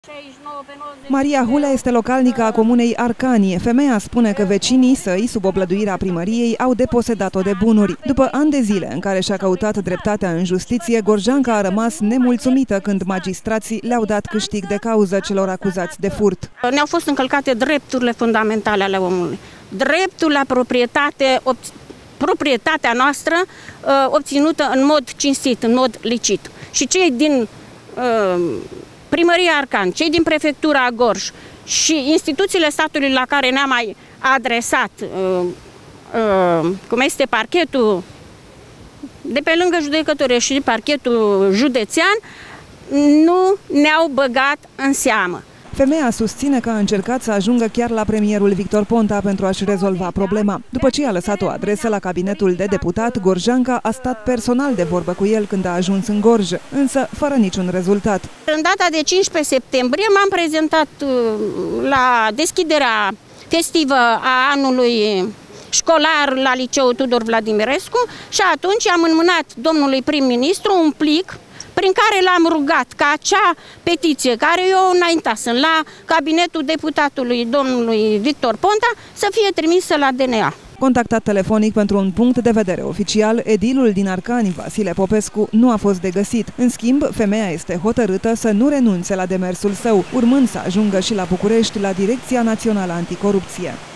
Maria Hulea este localnică a comunei Arcani. Femeia spune că vecinii săi, sub oblăduirea primăriei, au deposedat-o de bunuri. După ani de zile în care și-a căutat dreptatea în justiție, gorjanca a rămas nemulțumită când magistrații le-au dat câștig de cauză celor acuzați de furt. Ne-au fost încălcate drepturile fundamentale ale omului. Dreptul la proprietate, proprietatea noastră obținută în mod cinstit, în mod licit. Și cei din Primăria Arcan, cei din Prefectura Gorj și instituțiile statului la care ne-am mai adresat, cum este parchetul de pe lângă judecătorie și parchetul județean, nu ne-au băgat în seamă. Femeia susține că a încercat să ajungă chiar la premierul Victor Ponta pentru a-și rezolva problema. După ce i-a lăsat o adresă la cabinetul de deputat, gorjanca a stat personal de vorbă cu el când a ajuns în Gorj, însă fără niciun rezultat. În data de 15 septembrie m-am prezentat la deschiderea festivă a anului școlar la Liceul Tudor Vladimirescu și atunci am înmânat domnului prim-ministru un plic prin care l-am rugat ca acea petiție care eu înaintasem la cabinetul deputatului domnului Victor Ponta să fie trimisă la DNA. Contactat telefonic pentru un punct de vedere oficial, edilul din Arcani, Vasile Popescu, nu a fost de găsit. În schimb, femeia este hotărâtă să nu renunțe la demersul său, urmând să ajungă și la București la Direcția Națională Anticorupție.